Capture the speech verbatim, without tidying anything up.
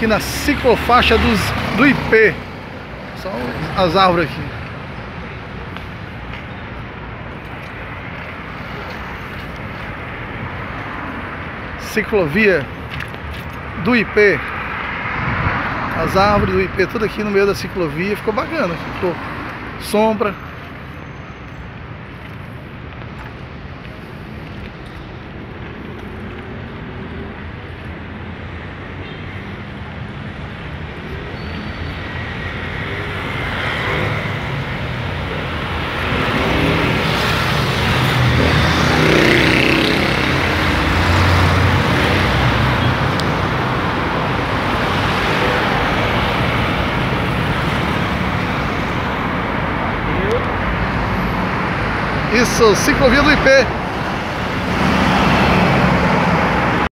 aqui na ciclofaixa dos, do I P. São as árvores aqui. Ciclovia do I P. As árvores do I P, tudo aqui no meio da ciclovia. Ficou bacana, ficou sombra. Isso, ciclovia do I P.